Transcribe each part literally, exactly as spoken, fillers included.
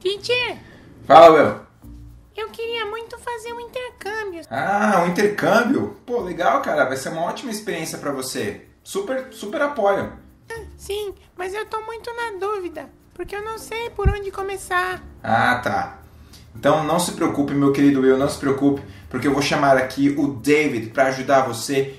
Teacher, Fala, Will. eu queria muito fazer um intercâmbio. Ah, um intercâmbio? Pô, legal, cara. Vai ser uma ótima experiência pra você. Super, super apoio. Sim, mas eu tô muito na dúvida, porque eu não sei por onde começar. Ah, tá. Então não se preocupe, meu querido Will, não se preocupe, porque eu vou chamar aqui o David para ajudar você.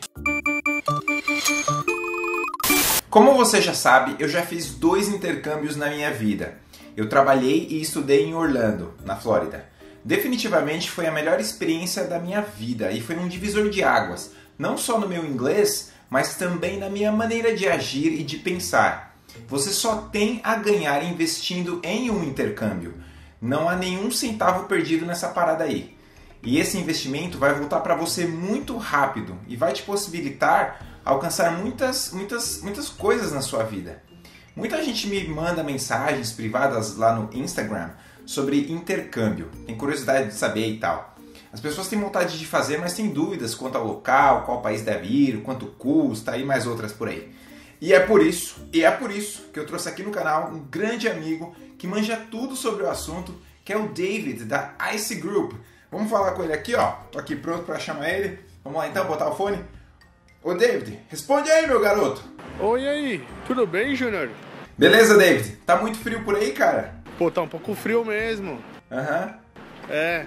Como você já sabe, eu já fiz dois intercâmbios na minha vida. Eu trabalhei e estudei em Orlando, na Flórida. Definitivamente foi a melhor experiência da minha vida e foi um divisor de águas, não só no meu inglês, mas também na minha maneira de agir e de pensar. Você só tem a ganhar investindo em um intercâmbio. Não há nenhum centavo perdido nessa parada aí. E esse investimento vai voltar para você muito rápido e vai te possibilitar alcançar muitas, muitas, muitas coisas na sua vida. Muita gente me manda mensagens privadas lá no Instagram sobre intercâmbio. Tem curiosidade de saber e tal. As pessoas têm vontade de fazer, mas têm dúvidas quanto ao local, qual país deve ir, quanto custa e mais outras por aí. E é por isso, e é por isso que eu trouxe aqui no canal um grande amigo que manja tudo sobre o assunto, que é o David, da Ice Group. Vamos falar com ele aqui, ó. Tô aqui pronto para chamar ele. Vamos lá então, botar o fone. Ô David, responde aí, meu garoto. Oi, aí, tudo bem, Júnior? Beleza, David? Tá muito frio por aí, cara? Pô, tá um pouco frio mesmo. Aham. Uhum. É.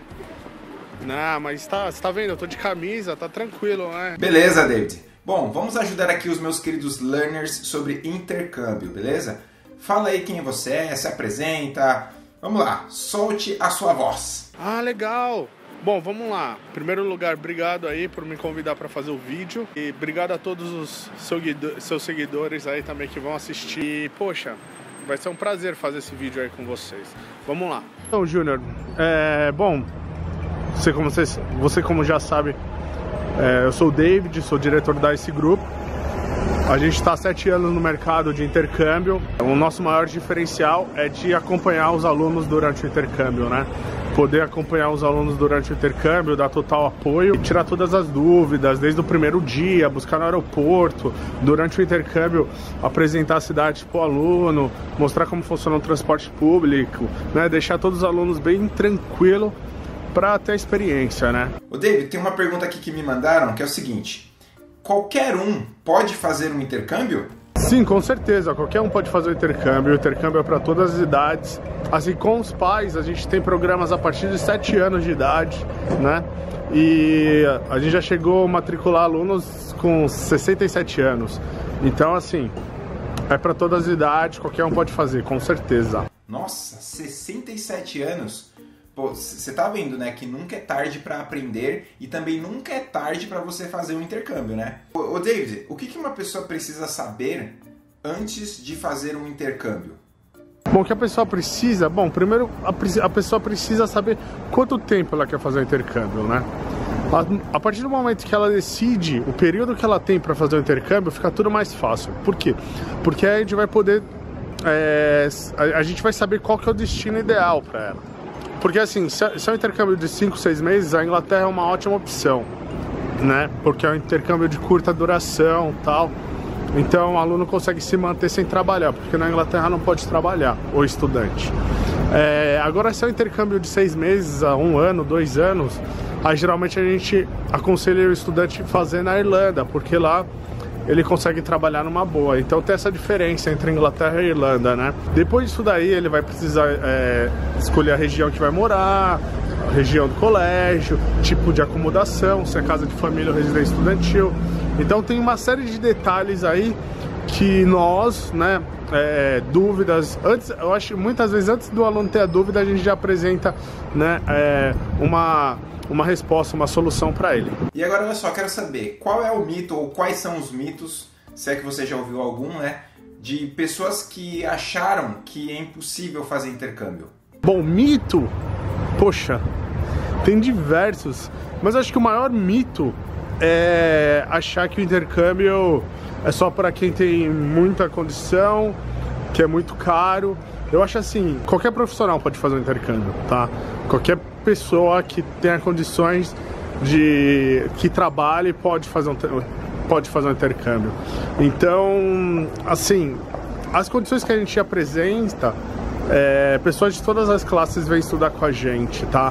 Não, mas tá, você tá vendo, eu tô de camisa, tá tranquilo, né? Beleza, David. Bom, vamos ajudar aqui os meus queridos learners sobre intercâmbio, beleza? Fala aí quem você é, se apresenta. Vamos lá, solte a sua voz. Ah, legal. Bom, vamos lá. Em primeiro lugar, obrigado aí por me convidar para fazer o vídeo. E obrigado a todos os seus seguidores aí também que vão assistir. E, poxa, vai ser um prazer fazer esse vídeo aí com vocês. Vamos lá. Então, Júnior, é, bom, você como, você, você como já sabe, é, eu sou o David, sou diretor da Ice Group. A gente está há sete anos no mercado de intercâmbio. O nosso maior diferencial é de acompanhar os alunos durante o intercâmbio, né? Poder acompanhar os alunos durante o intercâmbio, dar total apoio e tirar todas as dúvidas, desde o primeiro dia, buscar no aeroporto, durante o intercâmbio, apresentar a cidade para o aluno, mostrar como funciona o transporte público, né? Deixar todos os alunos bem tranquilos para ter a experiência, né? Ô David, tem uma pergunta aqui que me mandaram, que é o seguinte: qualquer um pode fazer um intercâmbio? Sim, com certeza, qualquer um pode fazer o intercâmbio, o intercâmbio é para todas as idades. Assim, com os pais, a gente tem programas a partir de sete anos de idade, né? E a gente já chegou a matricular alunos com sessenta e sete anos. Então, assim, é para todas as idades, qualquer um pode fazer, com certeza. Nossa, sessenta e sete anos? Pô, você tá vendo, né, que nunca é tarde para aprender e também nunca é tarde para você fazer um intercâmbio, né? Ô, ô David, o que que uma pessoa precisa saber antes de fazer um intercâmbio? Bom, o que a pessoa precisa... Bom, primeiro a, a pessoa precisa saber quanto tempo ela quer fazer o intercâmbio, né? A, a partir do momento que ela decide o período que ela tem para fazer o intercâmbio, fica tudo mais fácil. Por quê? Porque aí a gente vai poder... É, a, a gente vai saber qual que é o destino ideal para ela. Porque assim, se é um intercâmbio de cinco, seis meses, a Inglaterra é uma ótima opção, né? Porque é um intercâmbio de curta duração e tal. Então o aluno consegue se manter sem trabalhar, porque na Inglaterra não pode trabalhar, o estudante. É, agora, se é um intercâmbio de seis meses a um ano, dois anos, aí geralmente a gente aconselha o estudante a fazer na Irlanda, porque lá ele consegue trabalhar numa boa. Então tem essa diferença entre Inglaterra e Irlanda, né? Depois disso daí ele vai precisar é, escolher a região que vai morar, a região do colégio, tipo de acomodação, se é casa de família ou residência estudantil. Então tem uma série de detalhes aí que nós, né, é, dúvidas, antes, eu acho que muitas vezes antes do aluno ter a dúvida, a gente já apresenta, né, é, uma... uma resposta, uma solução para ele. E agora, olha só, quero saber qual é o mito ou quais são os mitos, se é que você já ouviu algum, né, de pessoas que acharam que é impossível fazer intercâmbio. Bom, mito, poxa, tem diversos, mas acho que o maior mito é achar que o intercâmbio é só para quem tem muita condição, que é muito caro. Eu acho assim, qualquer profissional pode fazer um intercâmbio, tá? Qualquer pessoa que tenha condições de... que trabalhe pode fazer um, pode fazer um intercâmbio. Então, assim, as condições que a gente apresenta É, pessoas de todas as classes vêm estudar com a gente, tá?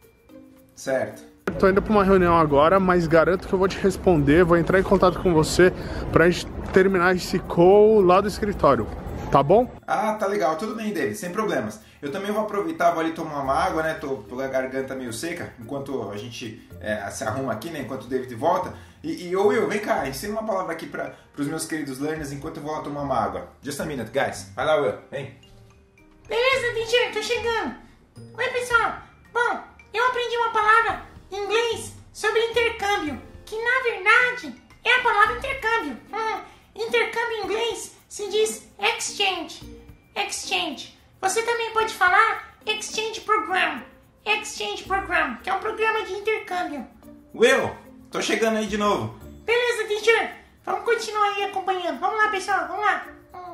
Certo. Tô indo para uma reunião agora, mas garanto que eu vou te responder, vou entrar em contato com você pra gente terminar esse call lá do escritório, tá bom? Ah, tá legal, tudo bem, David, sem problemas. Eu também vou aproveitar, vou ali tomar uma água, né, tô com a garganta meio seca, enquanto a gente é, se arruma aqui, né, enquanto o David volta. E, e ô Will, vem cá, ensina uma palavra aqui para os meus queridos learners enquanto eu vou lá tomar uma água. Just a minute, guys. Vai lá, Will, vem. Beleza, teacher, tô chegando. Oi, pessoal. Bom, eu aprendi uma palavra em inglês sobre intercâmbio, que na verdade é a palavra intercâmbio. Hum, intercâmbio em inglês se diz exchange. Exchange. Você também pode falar exchange program. Exchange program, que é um programa de intercâmbio. Will, tô chegando aí de novo. Beleza, teacher. Vamos continuar aí acompanhando. Vamos lá, pessoal, vamos lá. Hum.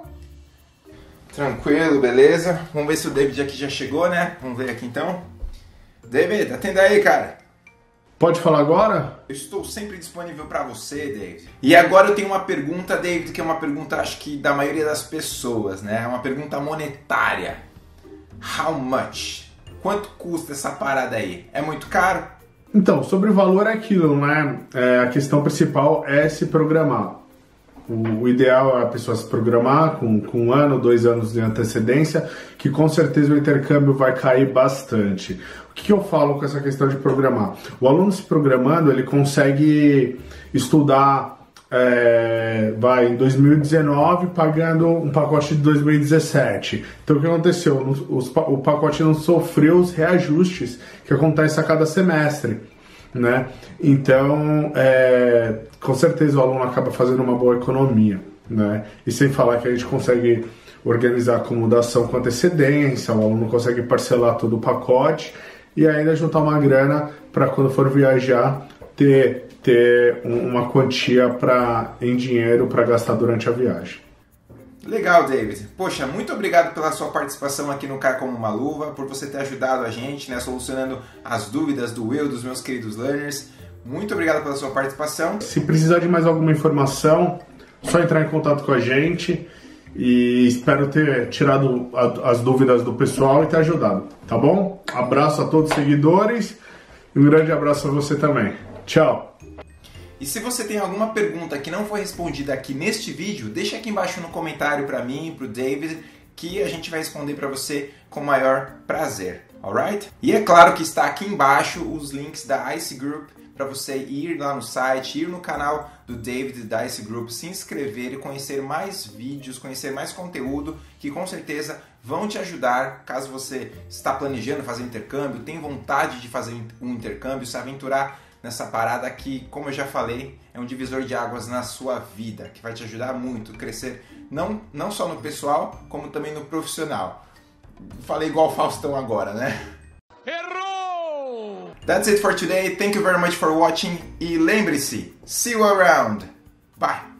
Tranquilo, beleza. Vamos ver se o David aqui já chegou, né? Vamos ver aqui então. David, atenda aí, cara. Pode falar agora? Eu estou sempre disponível para você, David. E agora eu tenho uma pergunta, David, que é uma pergunta, acho que da maioria das pessoas, né? É uma pergunta monetária. How much? Quanto custa essa parada aí? É muito caro? Então, sobre o valor é aquilo, né? É, a questão principal é se programar. O, o ideal é a pessoa se programar com, com um ano, dois anos de antecedência, que com certeza o intercâmbio vai cair bastante. O que, que eu falo com essa questão de programar? O aluno se programando, ele consegue estudar é, vai, em dois mil e dezenove pagando um pacote de dois mil e dezessete. Então o que aconteceu? Os, o pacote não sofreu os reajustes que acontecem a cada semestre, né? Então, é, com certeza o aluno acaba fazendo uma boa economia, né? E sem falar que a gente consegue organizar a acomodação com antecedência, o aluno consegue parcelar todo o pacote e ainda juntar uma grana para quando for viajar ter, ter uma quantia pra, em dinheiro para gastar durante a viagem. Legal, David. Poxa, muito obrigado pela sua participação aqui no Caia Como Uma Luva, por você ter ajudado a gente, né, solucionando as dúvidas do Will, dos meus queridos learners. Muito obrigado pela sua participação. Se precisar de mais alguma informação, só entrar em contato com a gente e espero ter tirado as dúvidas do pessoal e ter ajudado, tá bom? Abraço a todos os seguidores e um grande abraço a você também. Tchau! E se você tem alguma pergunta que não foi respondida aqui neste vídeo, deixa aqui embaixo no comentário para mim, para o David, que a gente vai responder para você com o maior prazer, alright? E é claro que está aqui embaixo os links da Ice Group para você ir lá no site, ir no canal do David da Ice Group, se inscrever e conhecer mais vídeos, conhecer mais conteúdo que com certeza vão te ajudar caso você está planejando fazer intercâmbio, tem vontade de fazer um intercâmbio, se aventurar nessa parada que, como eu já falei, é um divisor de águas na sua vida, que vai te ajudar muito a crescer, não, não só no pessoal, como também no profissional. Falei igual o Faustão agora, né? Errou! That's it for today. Thank you very much for watching. E lembre-se, see you around. Bye!